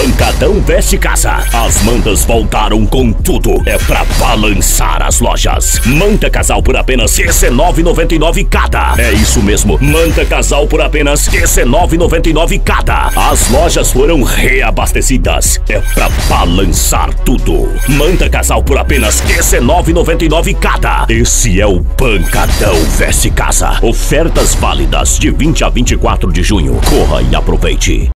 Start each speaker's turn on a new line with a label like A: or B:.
A: Pancadão Veste Casa. As mantas voltaram com tudo. É pra balançar as lojas. Manta casal por apenas R$19,99 cada. É isso mesmo, manta casal por apenas R$19,99 cada. As lojas foram reabastecidas. É pra balançar tudo. Manta casal por apenas R$19,99 cada. Esse é o Pancadão Veste Casa. Ofertas válidas de 20 a 24 de junho. Corra e aproveite.